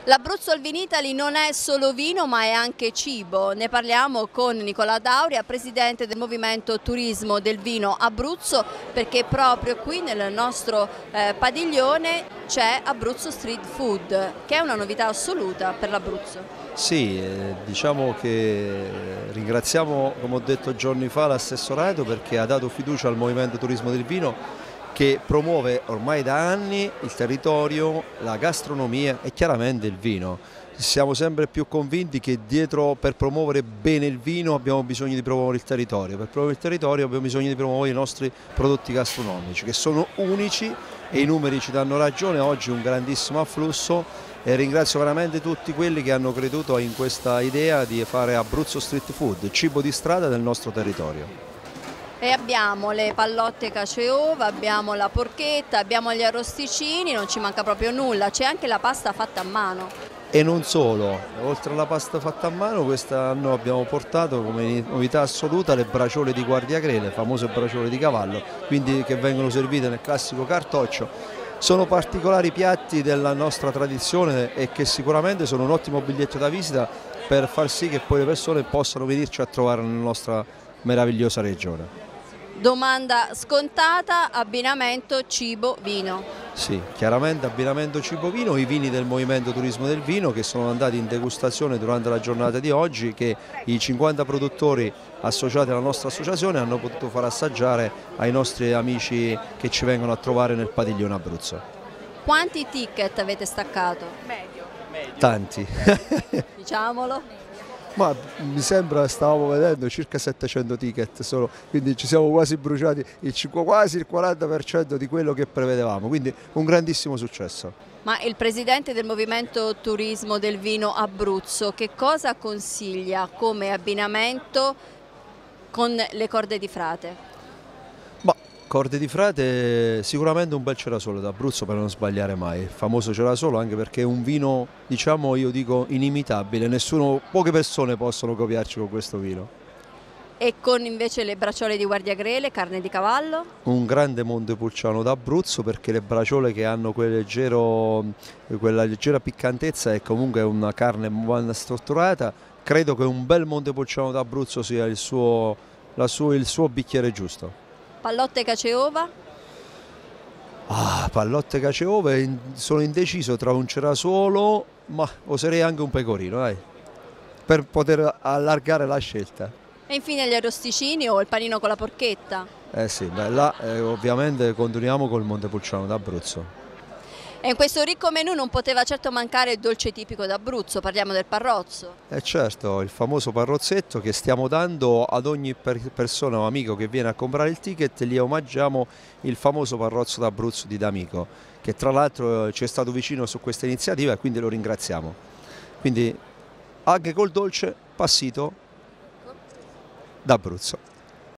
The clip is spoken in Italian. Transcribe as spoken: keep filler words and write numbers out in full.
L'Abruzzo al Vinitaly non è solo vino ma è anche cibo, ne parliamo con Nicola Dauria, presidente del Movimento Turismo del Vino Abruzzo, perché proprio qui nel nostro eh, padiglione c'è Abruzzo Street Food, che è una novità assoluta per l'Abruzzo. Sì, eh, diciamo che ringraziamo, come ho detto giorni fa, l'assessorato perché ha dato fiducia al Movimento Turismo del Vino che promuove ormai da anni il territorio, la gastronomia e chiaramente il vino. Siamo sempre più convinti che dietro, per promuovere bene il vino, abbiamo bisogno di promuovere il territorio, per promuovere il territorio abbiamo bisogno di promuovere i nostri prodotti gastronomici che sono unici e i numeri ci danno ragione, oggi un grandissimo afflusso e ringrazio veramente tutti quelli che hanno creduto in questa idea di fare Abruzzo Street Food, cibo di strada del nostro territorio. E abbiamo le pallotte cacio e uova, abbiamo la porchetta, abbiamo gli arrosticini, non ci manca proprio nulla, c'è anche la pasta fatta a mano. E non solo, oltre alla pasta fatta a mano quest'anno abbiamo portato come novità assoluta le braciole di Guardiacre, le famose braciole di cavallo, quindi che vengono servite nel classico cartoccio. Sono particolari piatti della nostra tradizione e che sicuramente sono un ottimo biglietto da visita per far sì che poi le persone possano venirci a trovare nella nostra meravigliosa regione. Domanda scontata, abbinamento cibo-vino. Sì, chiaramente abbinamento cibo-vino, i vini del Movimento Turismo del Vino che sono andati in degustazione durante la giornata di oggi, che i cinquanta produttori associati alla nostra associazione hanno potuto far assaggiare ai nostri amici che ci vengono a trovare nel padiglione Abruzzo. Quanti ticket avete staccato? Medio. Tanti. Diciamolo. Ma mi sembra, stavamo vedendo, circa settecento ticket solo, quindi ci siamo quasi bruciati il, quasi il quaranta per cento di quello che prevedevamo, quindi un grandissimo successo. Ma il presidente del Movimento Turismo del Vino Abruzzo che cosa consiglia come abbinamento con le corde di frate? Ma corde di frate sicuramente un bel cerasolo d'Abruzzo per non sbagliare mai, il famoso cerasolo anche perché è un vino, diciamo io dico, inimitabile, nessuno, poche persone possono copiarci con questo vino. E con invece le braciole di Guardiacre, carne di cavallo? Un grande Montepulciano d'Abruzzo perché le braciole che hanno quel leggero, quella leggera piccantezza e comunque una carne ben strutturata, credo che un bel Montepulciano d'Abruzzo sia il suo, la suo, il suo bicchiere giusto. Pallotte cacio e uova? Ah, pallotte cacio e uova, sono indeciso tra un cerasolo, ma oserei anche un pecorino, dai, per poter allargare la scelta. E infine gli arrosticini o il panino con la porchetta? Eh sì, beh, là eh, ovviamente continuiamo col Montepulciano d'Abruzzo. E in questo ricco menù non poteva certo mancare il dolce tipico d'Abruzzo, parliamo del parrozzo. E certo, il famoso parrozzetto che stiamo dando ad ogni per persona o amico che viene a comprare il ticket, gli omaggiamo il famoso parrozzo d'Abruzzo di D'Amico, che tra l'altro ci è stato vicino su questa iniziativa e quindi lo ringraziamo. Quindi anche col dolce passito d'Abruzzo.